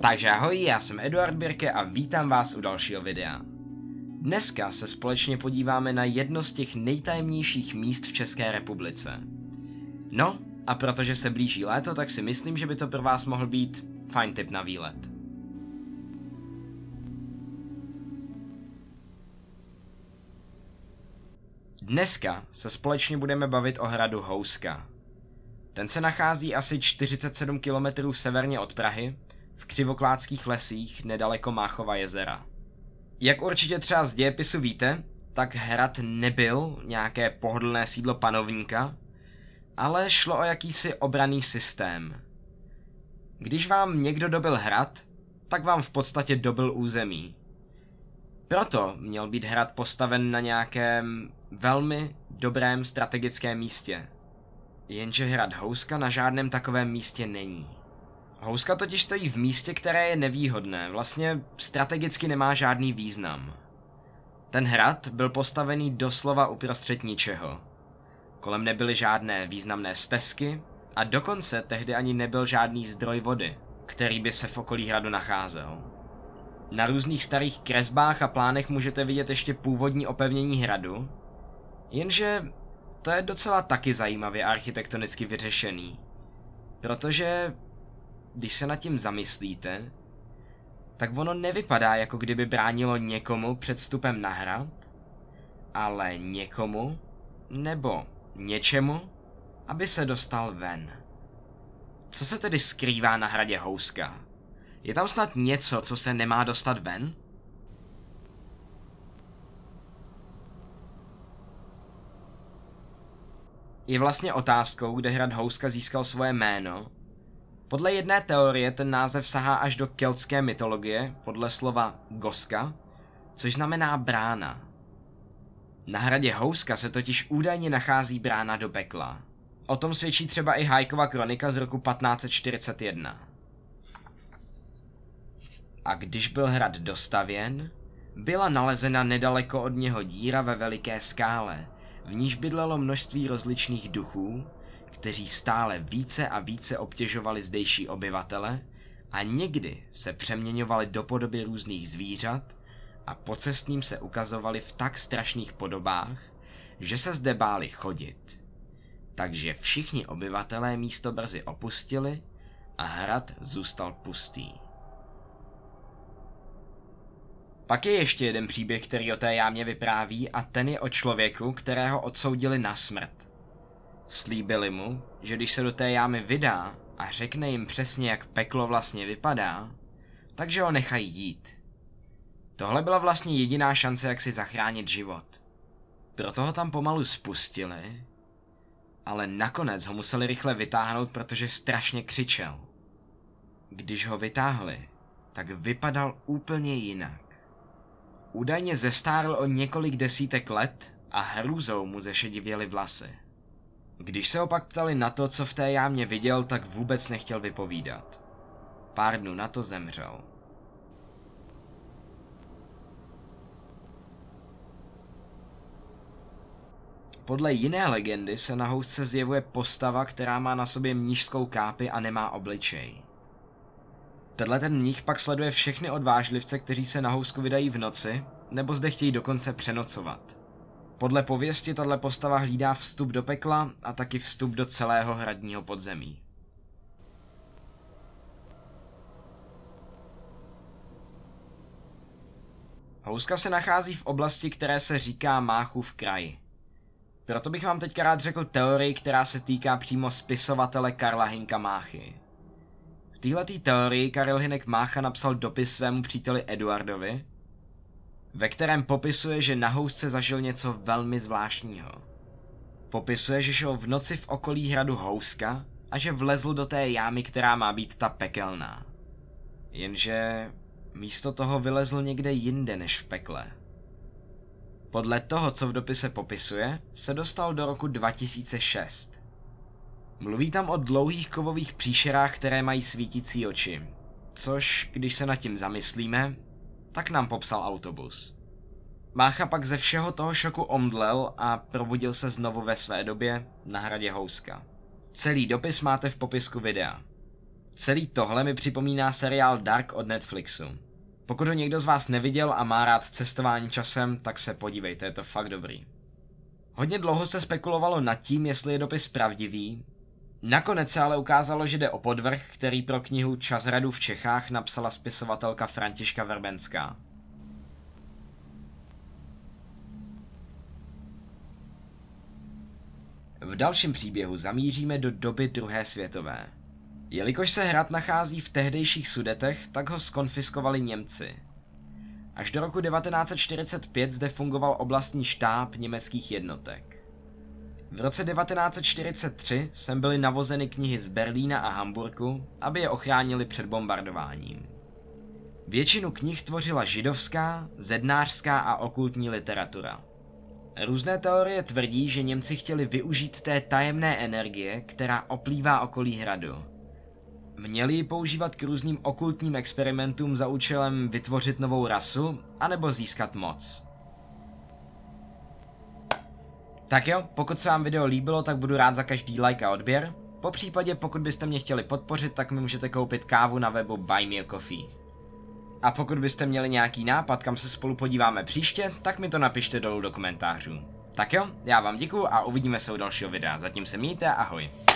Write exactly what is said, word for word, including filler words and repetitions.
Takže ahoj, já jsem Eduard Birke a vítám vás u dalšího videa. Dneska se společně podíváme na jedno z těch nejtajemnějších míst v České republice. No, a protože se blíží léto, tak si myslím, že by to pro vás mohl být fajn tip na výlet. Dneska se společně budeme bavit o hradu Houska. Ten se nachází asi čtyřicet sedm kilometrů severně od Prahy, v Křivoklátských lesích nedaleko Máchova jezera. Jak určitě třeba z dějepisu víte, tak hrad nebyl nějaké pohodlné sídlo panovníka, ale šlo o jakýsi obranný systém. Když vám někdo dobil hrad, tak vám v podstatě dobil území. Proto měl být hrad postaven na nějakém velmi dobrém strategickém místě. Jenže hrad Houska na žádném takovém místě není. Houska totiž stojí v místě, které je nevýhodné, vlastně strategicky nemá žádný význam. Ten hrad byl postavený doslova uprostřed ničeho. Kolem nebyly žádné významné stezky a dokonce tehdy ani nebyl žádný zdroj vody, který by se v okolí hradu nacházel. Na různých starých kresbách a plánech můžete vidět ještě původní opevnění hradu, jenže to je docela taky zajímavě architektonicky vyřešený, protože když se nad tím zamyslíte, tak ono nevypadá, jako kdyby bránilo někomu před vstupem na hrad, ale někomu nebo něčemu, aby se dostal ven. Co se tedy skrývá na hradě Houska? Je tam snad něco, co se nemá dostat ven? Je vlastně otázkou, kde hrad Houska získal svoje jméno. Podle jedné teorie ten název sahá až do keltské mytologie, podle slova Goska, což znamená brána. Na hradě Houska se totiž údajně nachází brána do pekla. O tom svědčí třeba i Hájkova kronika z roku patnáct set čtyřicet jedna. A když byl hrad dostavěn, byla nalezena nedaleko od něho díra ve veliké skále, v níž bydlelo množství rozličných duchů, kteří stále více a více obtěžovali zdejší obyvatele a někdy se přeměňovali do podoby různých zvířat a pocestným se ukazovali v tak strašných podobách, že se zde báli chodit. Takže všichni obyvatelé místo brzy opustili a hrad zůstal pustý. Pak je ještě jeden příběh, který o té jámě vypráví, a ten je o člověku, kterého odsoudili na smrt. Slíbili mu, že když se do té jámy vydá a řekne jim přesně, jak peklo vlastně vypadá, takže ho nechají jít. Tohle byla vlastně jediná šance, jak si zachránit život. Proto ho tam pomalu spustili, ale nakonec ho museli rychle vytáhnout, protože strašně křičel. Když ho vytáhli, tak vypadal úplně jinak. Údajně zestárl o několik desítek let a hrůzou mu zešedivěly vlasy. Když se ho pak ptali na to, co v té jámě viděl, tak vůbec nechtěl vypovídat. Pár dnů na to zemřel. Podle jiné legendy se na Housce zjevuje postava, která má na sobě mnišskou kápi a nemá obličej. Tenhle ten mnich pak sleduje všechny odvážlivce, kteří se na Housku vydají v noci, nebo zde chtějí dokonce přenocovat. Podle pověsti tato postava hlídá vstup do pekla a taky vstup do celého hradního podzemí. Houska se nachází v oblasti, které se říká Máchův kraj. Proto bych vám teďka rád řekl teorii, která se týká přímo spisovatele Karla Hynka Máchy. V této teorii Karel Hynek Mácha napsal dopis svému příteli Eduardovi, ve kterém popisuje, že na Housce zažil něco velmi zvláštního. Popisuje, že šel v noci v okolí hradu Houska a že vlezl do té jámy, která má být ta pekelná. Jenže místo toho vylezl někde jinde než v pekle. Podle toho, co v dopise popisuje, se dostal do roku dva tisíce šest. Mluví tam o dlouhých kovových příšerách, které mají svítící oči, což, když se nad tím zamyslíme, tak nám popsal autobus. Mácha pak ze všeho toho šoku omdlel a probudil se znovu ve své době na hradě Houska. Celý dopis máte v popisku videa. Celý tohle mi připomíná seriál Dark od Netflixu. Pokud ho někdo z vás neviděl a má rád cestování časem, tak se podívejte, je to fakt dobrý. Hodně dlouho se spekulovalo nad tím, jestli je dopis pravdivý. Nakonec se ale ukázalo, že jde o podvrh, který pro knihu Čas hradu v Čechách napsala spisovatelka Františka Verbenská. V dalším příběhu zamíříme do doby druhé světové. Jelikož se hrad nachází v tehdejších Sudetech, tak ho skonfiskovali Němci. Až do roku devatenáct set čtyřicet pět zde fungoval oblastní štáb německých jednotek. V roce devatenáct set čtyřicet tři sem byly navozeny knihy z Berlína a Hamburku, aby je ochránili před bombardováním. Většinu knih tvořila židovská, zednářská a okultní literatura. Různé teorie tvrdí, že Němci chtěli využít té tajemné energie, která oplývá okolí hradu. Měli ji používat k různým okultním experimentům za účelem vytvořit novou rasu, anebo získat moc. Tak jo, pokud se vám video líbilo, tak budu rád za každý like a odběr. Po případě, pokud byste mě chtěli podpořit, tak mi můžete koupit kávu na webu Buy Me a Coffee. A pokud byste měli nějaký nápad, kam se spolu podíváme příště, tak mi to napište dolů do komentářů. Tak jo, já vám děkuju a uvidíme se u dalšího videa. Zatím se mějte, ahoj.